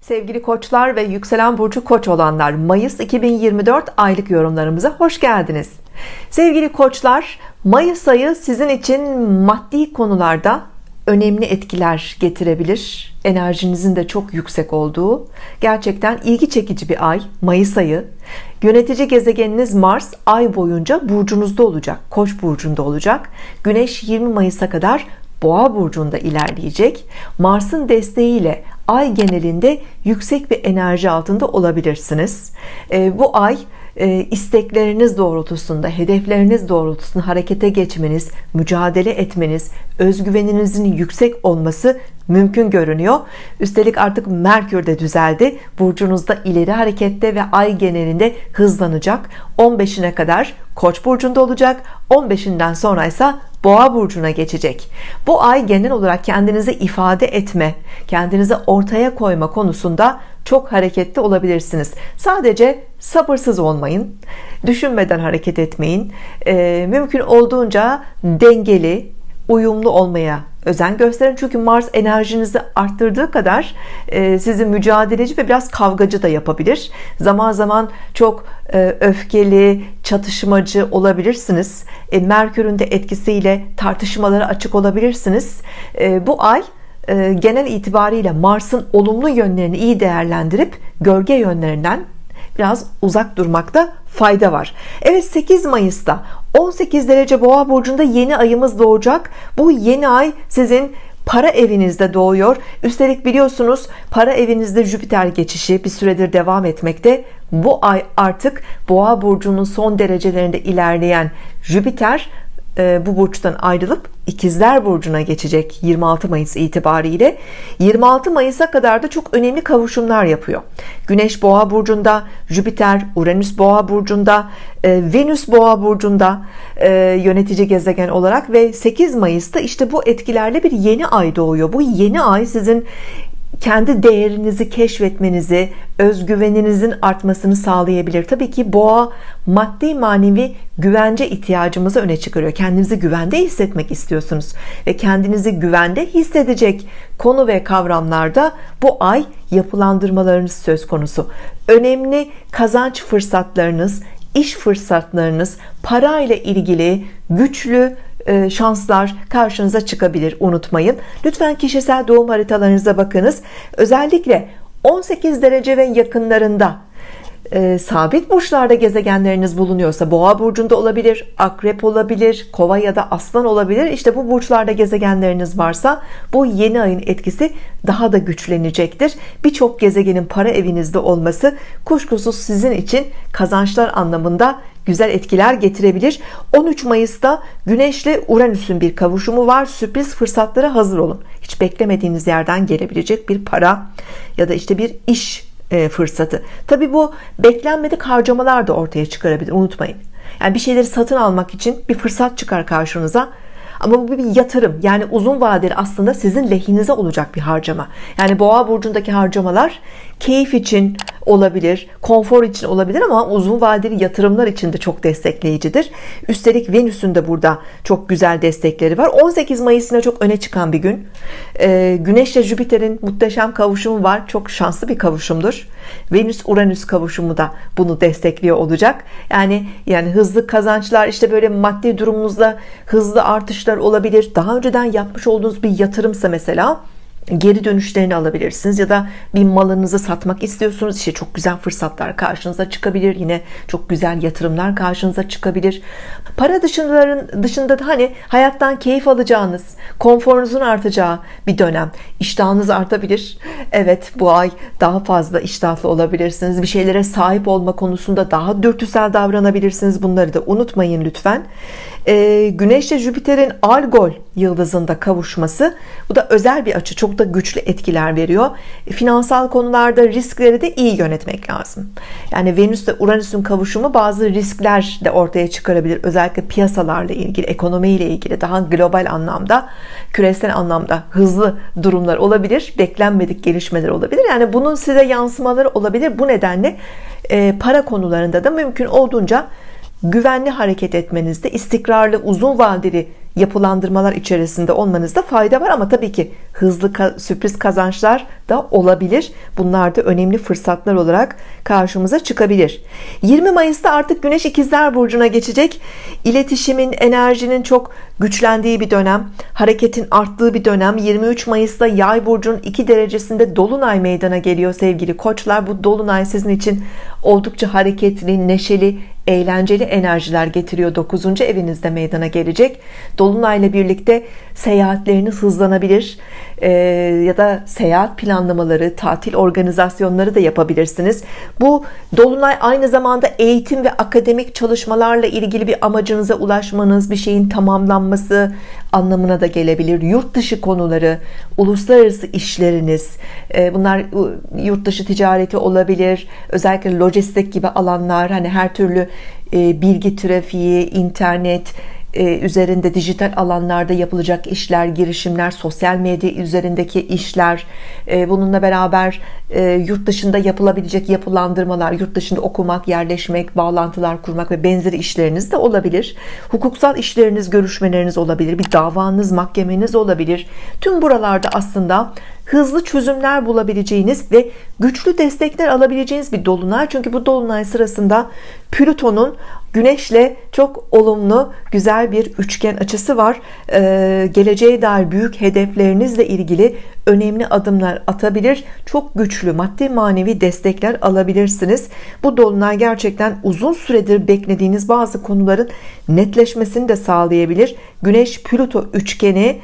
Sevgili koçlar ve yükselen burcu koç olanlar, Mayıs 2024 aylık yorumlarımıza hoş geldiniz. Sevgili koçlar, Mayıs ayı sizin için maddi konularda önemli etkiler getirebilir. Enerjinizin de çok yüksek olduğu, gerçekten ilgi çekici bir ay Mayıs ayı. Yönetici gezegeniniz Mars ay boyunca burcunuzda olacak, Koç burcunda olacak. Güneş 20 Mayıs'a kadar Boğa burcunda ilerleyecek. Mars'ın desteğiyle ay genelinde yüksek bir enerji altında olabilirsiniz. Bu ay istekleriniz doğrultusunda, hedefleriniz doğrultusunda harekete geçmeniz, mücadele etmeniz, özgüveninizin yüksek olması mümkün görünüyor. Üstelik artık Merkür de düzeldi. Burcunuzda ileri harekette ve ay genelinde hızlanacak. 15'ine kadar Koç burcunda olacak. 15'inden sonra ise Boğa burcuna geçecek. Bu ay genel olarak kendinizi ifade etme, kendinizi ortaya koyma konusunda çok hareketli olabilirsiniz. Sadece sabırsız olmayın, düşünmeden hareket etmeyin. Mümkün olduğunca dengeli, uyumlu olmaya özen gösterin. Çünkü Mars enerjinizi arttırdığı kadar sizi mücadeleci ve biraz kavgacı da yapabilir. Zaman zaman çok öfkeli, çatışmacı olabilirsiniz. Merkür'ün de etkisiyle tartışmalara açık olabilirsiniz. Bu ay genel itibariyle Mars'ın olumlu yönlerini iyi değerlendirip gölge yönlerinden biraz uzak durmakta fayda var. Evet, 8 Mayıs'ta 18 derece Boğa burcunda yeni ayımız doğacak. Bu yeni ay sizin para evinizde doğuyor. Üstelik biliyorsunuz para evinizde Jüpiter geçişi bir süredir devam etmekte. Bu ay artık Boğa burcunun son derecelerinde ilerleyen Jüpiter bu burçtan ayrılıp İkizler burcuna geçecek 26 Mayıs itibariyle. 26 Mayıs'a kadar da çok önemli kavuşumlar yapıyor. Güneş Boğa burcunda, Jüpiter, Uranüs Boğa burcunda, Venüs Boğa burcunda yönetici gezegen olarak ve 8 Mayıs'ta işte bu etkilerle bir yeni ay doğuyor. Bu yeni ay sizin kendi değerinizi keşfetmenizi, özgüveninizin artmasını sağlayabilir. Tabii ki Boğa maddi manevi güvence ihtiyacımızı öne çıkarıyor. Kendinizi güvende hissetmek istiyorsunuz ve kendinizi güvende hissedecek konu ve kavramlarda bu ay yapılandırmalarınız söz konusu. Önemli kazanç fırsatlarınız, iş fırsatlarınız, para ile ilgili güçlü şanslar karşınıza çıkabilir, unutmayın. Lütfen kişisel doğum haritalarınıza bakınız. Özellikle 18 derece ve yakınlarında sabit burçlarda gezegenleriniz bulunuyorsa, Boğa burcunda olabilir, Akrep olabilir, Kova ya da Aslan olabilir. İşte bu burçlarda gezegenleriniz varsa bu yeni ayın etkisi daha da güçlenecektir. Birçok gezegenin para evinizde olması kuşkusuz sizin için kazançlar anlamında güzel etkiler getirebilir. 13 Mayıs'ta Güneş'le Uranüs'ün bir kavuşumu var. Sürpriz fırsatlara hazır olun. Hiç beklemediğiniz yerden gelebilecek bir para ya da işte bir iş fırsatı. Tabii bu beklenmedik harcamalar da ortaya çıkarabilir. Unutmayın. Yani bir şeyleri satın almak için bir fırsat çıkar karşınıza. Ama bu bir yatırım. Yani uzun vadeli aslında sizin lehinize olacak bir harcama. Yani Boğa burcundaki harcamalar keyif için olabilir, konfor için olabilir ama uzun vadeli yatırımlar için de çok destekleyicidir. Üstelik Venüs'ün de burada çok güzel destekleri var. 18 Mayıs'ına çok öne çıkan bir gün. Güneş ile Jüpiter'in muhteşem kavuşumu var. Çok şanslı bir kavuşumdur. Venüs-Uranüs kavuşumu da bunu destekliyor olacak. Yani hızlı kazançlar, işte böyle maddi durumunuzda hızlı artışlar olabilir. Daha önceden yapmış olduğunuz bir yatırımsa mesela geri dönüşlerini alabilirsiniz ya da bir malınızı satmak istiyorsunuz, işte çok güzel fırsatlar karşınıza çıkabilir, yine çok güzel yatırımlar karşınıza çıkabilir. Para dışında da hani hayattan keyif alacağınız, konforunuzun artacağı bir dönem. İştahınız artabilir. Evet, bu ay daha fazla iştahlı olabilirsiniz. Bir şeylere sahip olma konusunda daha dürtüsel davranabilirsiniz. Bunları da unutmayın lütfen. Güneş ile Jüpiter'in Algol yıldızında kavuşması, bu da özel bir açı, çok da güçlü etkiler veriyor. Finansal konularda riskleri de iyi yönetmek lazım. Yani Venüs ile Uranüs'ün kavuşumu bazı riskler de ortaya çıkarabilir. Özellikle piyasalarla ilgili, ekonomiyle ilgili, daha global anlamda, küresel anlamda hızlı durumlar olabilir. Beklenmedik gelişmeler olabilir. Yani bunun size yansımaları olabilir. Bu nedenle para konularında da mümkün olduğunca güvenli hareket etmenizde, istikrarlı, uzun vadeli yapılandırmalar içerisinde olmanızda fayda var, ama tabii ki hızlı sürpriz kazançlar da olabilir. Bunlar da önemli fırsatlar olarak karşımıza çıkabilir. 20 Mayıs'ta artık Güneş İkizler Burcu'na geçecek. İletişimin, enerjinin çok güçlendiği bir dönem, hareketin arttığı bir dönem. 23 Mayıs'ta Yay burcunun 2 derecesinde dolunay meydana geliyor sevgili koçlar. Bu dolunay sizin için oldukça hareketli, neşeli, eğlenceli enerjiler getiriyor. 9. evinizde meydana gelecek. Dolunayla birlikte seyahatleriniz hızlanabilir, ya da seyahat planlamaları, tatil organizasyonları da yapabilirsiniz. Bu dolunay aynı zamanda eğitim ve akademik çalışmalarla ilgili bir amacınıza ulaşmanız, bir şeyin tamamlanması anlamına da gelebilir. Yurt dışı konuları, uluslararası işleriniz, bunlar yurt dışı ticareti olabilir, özellikle lojistik gibi alanlar, hani her türlü bilgi trafiği, internet üzerinde, dijital alanlarda yapılacak işler, girişimler, sosyal medya üzerindeki işler, bununla beraber yurt dışında yapılabilecek yapılandırmalar, yurt dışında okumak, yerleşmek, bağlantılar kurmak ve benzeri işleriniz de olabilir. Hukuksal işleriniz, görüşmeleriniz olabilir, bir davanız, mahkemeniz olabilir. Tüm buralarda aslında hızlı çözümler bulabileceğiniz ve güçlü destekler alabileceğiniz bir dolunay. Çünkü bu dolunay sırasında Plüton'un Güneş'le çok olumlu, güzel bir üçgen açısı var. Geleceğe dair büyük hedeflerinizle ilgili önemli adımlar atabilir. Çok güçlü maddi manevi destekler alabilirsiniz. Bu dolunay gerçekten uzun süredir beklediğiniz bazı konuların netleşmesini de sağlayabilir. Güneş-Plüto üçgeni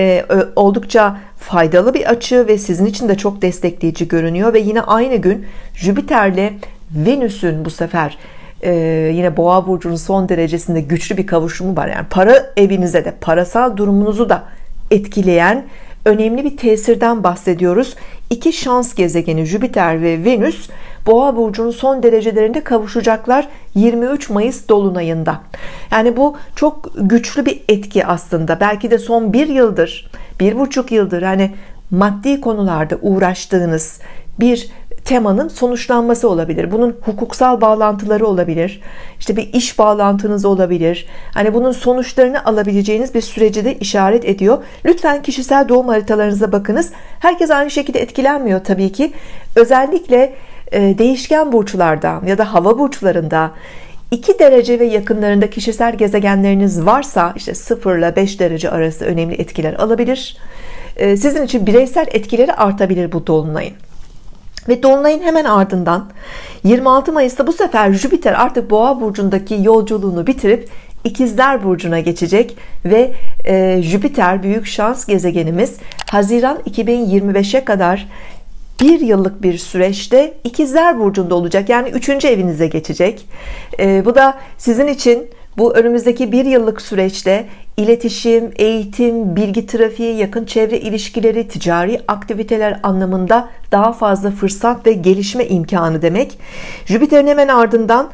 oldukça faydalı bir açı ve sizin için de çok destekleyici görünüyor. Ve yine aynı gün Jüpiter'le Venüs'ün bu sefer yine Boğa burcunun son derecesinde güçlü bir kavuşumu var. Yani para evinize de, parasal durumunuzu da etkileyen önemli bir tesirden bahsediyoruz. İki şans gezegeni Jüpiter ve Venüs Boğa burcunun son derecelerinde kavuşacaklar 23 Mayıs dolunayında. Yani bu çok güçlü bir etki aslında. Belki de son bir yıldır, 1,5 yıldır hani maddi konularda uğraştığınız bir temanın sonuçlanması olabilir. Bunun hukuksal bağlantıları olabilir. İşte bir iş bağlantınız olabilir. Hani bunun sonuçlarını alabileceğiniz bir süreci de işaret ediyor. Lütfen kişisel doğum haritalarınıza bakınız. Herkes aynı şekilde etkilenmiyor tabii ki. Özellikle değişken burçlarda ya da hava burçlarında 2 derece ve yakınlarında kişisel gezegenleriniz varsa, işte 0 ile 5 derece arası önemli etkiler alabilir. Sizin için bireysel etkileri artabilir bu dolunayın. Ve dolunayın hemen ardından 26 Mayıs'ta bu sefer Jüpiter artık Boğa burcundaki yolculuğunu bitirip İkizler burcuna geçecek ve Jüpiter, büyük şans gezegenimiz, Haziran 2025'e kadar bir yıllık bir süreçte İkizler burcunda olacak. Yani 3. evinize geçecek. Bu da sizin için bu önümüzdeki bir yıllık süreçte iletişim, eğitim, bilgi trafiği, yakın çevre ilişkileri, ticari aktiviteler anlamında daha fazla fırsat ve gelişme imkanı demek. Jüpiter'in hemen ardından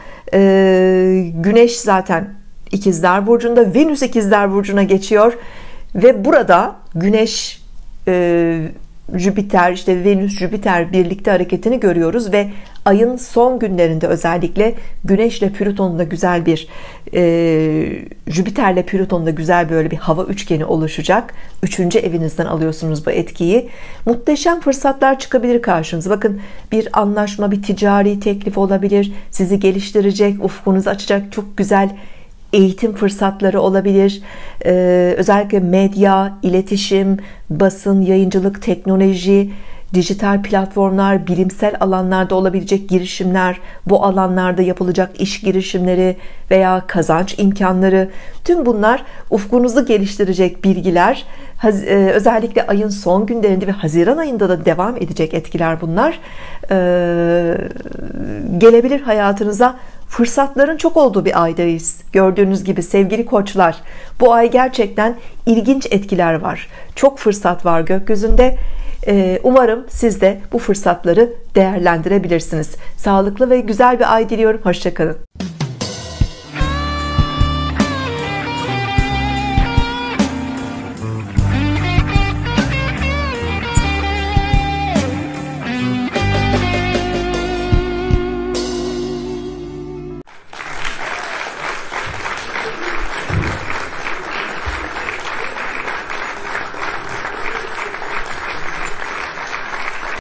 Güneş zaten İkizler burcunda, Venüs İkizler burcuna geçiyor ve burada Güneş, Jüpiter, işte Venüs Jüpiter birlikte hareketini görüyoruz ve ayın son günlerinde özellikle Güneşle Plüton'da güzel bir Jüpiter'le Plüton'da güzel böyle bir hava üçgeni oluşacak. 3. evinizden alıyorsunuz bu etkiyi. Muhteşem fırsatlar çıkabilir karşınıza. Bakın, bir anlaşma, bir ticari teklif olabilir. Sizi geliştirecek, ufkunuzu açacak çok güzel eğitim fırsatları olabilir. Özellikle medya, iletişim, basın, yayıncılık, teknoloji, dijital platformlar, bilimsel alanlarda olabilecek girişimler, bu alanlarda yapılacak iş girişimleri veya kazanç imkanları, tüm bunlar ufkunuzu geliştirecek bilgiler. Özellikle ayın son günlerinde ve Haziran ayında da devam edecek etkiler bunlar. Gelebilir hayatınıza. Fırsatların çok olduğu bir aydayız. Gördüğünüz gibi sevgili koçlar, bu ay gerçekten ilginç etkiler var. Çok fırsat var gökyüzünde. Umarım siz de bu fırsatları değerlendirebilirsiniz. Sağlıklı ve güzel bir ay diliyorum. Hoşça kalın.